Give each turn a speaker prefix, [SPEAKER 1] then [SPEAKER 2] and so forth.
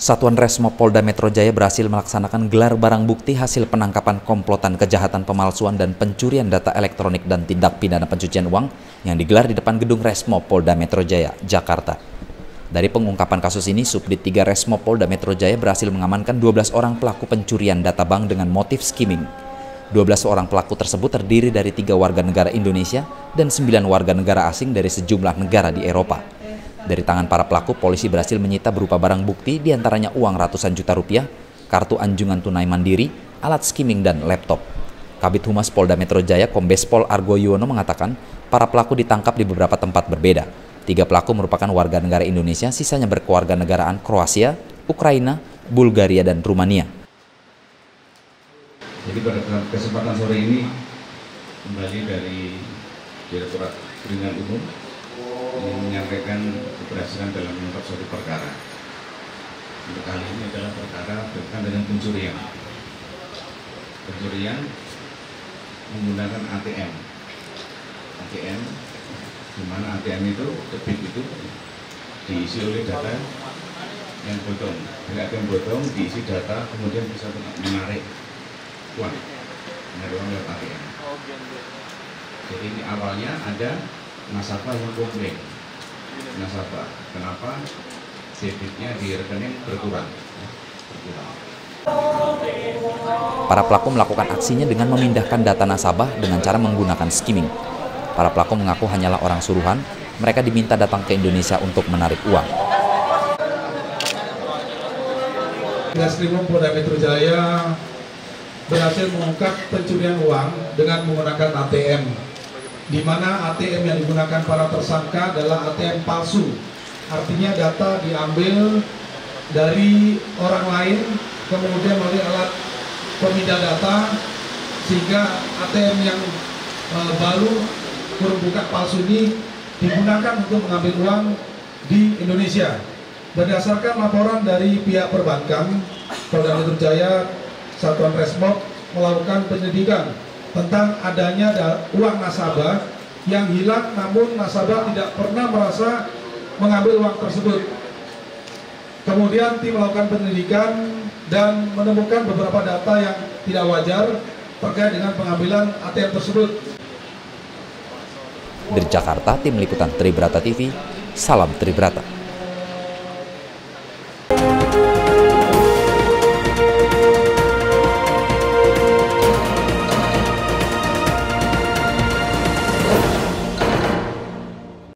[SPEAKER 1] Satuan Resmo Polda Metro Jaya berhasil melaksanakan gelar barang bukti hasil penangkapan komplotan kejahatan pemalsuan dan pencurian data elektronik dan tindak pidana pencucian uang yang digelar di depan gedung Resmo Polda Metro Jaya, Jakarta. Dari pengungkapan kasus ini, Subdit 3 Resmo Polda Metro Jaya berhasil mengamankan 12 orang pelaku pencurian data bank dengan motif skimming. 12 orang pelaku tersebut terdiri dari 3 warga negara Indonesia dan 9 warga negara asing dari sejumlah negara di Eropa. Dari tangan para pelaku, polisi berhasil menyita berupa barang bukti diantaranya uang ratusan juta rupiah, kartu anjungan tunai mandiri, alat skimming, dan laptop. Kabid Humas Polda Metro Jaya Kombes Pol Argo Yuwono mengatakan para pelaku ditangkap di beberapa tempat berbeda. 3 pelaku merupakan warga negara Indonesia, sisanya berkeluarga negaraan Kroasia, Ukraina, Bulgaria, dan Rumania.
[SPEAKER 2] Jadi pada kesempatan sore ini kembali dari Direktorat Perlindungan Umum ingin menyampaikan keberhasilan dalam mengungkap suatu perkara. Untuk kali ini adalah perkara berkaitan dengan pencurian. Pencurian menggunakan ATM. ATM, di mana ATM itu, debit itu diisi oleh data yang bodong. Dari ATM bodong diisi data, kemudian bisa menarik uang. Menarik uang lewat ATM. Jadi ini awalnya ada nasabah yang komplain. Nasabah, kenapa debitnya di rekening berkurang?
[SPEAKER 1] Para pelaku melakukan aksinya dengan memindahkan data nasabah dengan cara menggunakan skimming. Para pelaku mengaku hanyalah orang suruhan, mereka diminta datang ke Indonesia untuk menarik uang.
[SPEAKER 3] Reskrimum Polda Metro Jaya berhasil mengungkap pencurian uang dengan menggunakan ATM, di mana ATM yang digunakan para tersangka adalah ATM palsu. Artinya data diambil dari orang lain, kemudian melalui alat pemindah data, sehingga ATM yang baru huruf buka palsu ini digunakan untuk mengambil uang di Indonesia. Berdasarkan laporan dari pihak perbankan, Polda Metro Jaya Satuan Resmob melakukan penyelidikan tentang adanya uang nasabah yang hilang, namun nasabah tidak pernah merasa mengambil uang tersebut. Kemudian tim melakukan penyelidikan dan menemukan beberapa data yang tidak wajar terkait dengan pengambilan ATM tersebut.
[SPEAKER 1] Dari Jakarta, tim liputan Tribrata TV, salam Tribrata.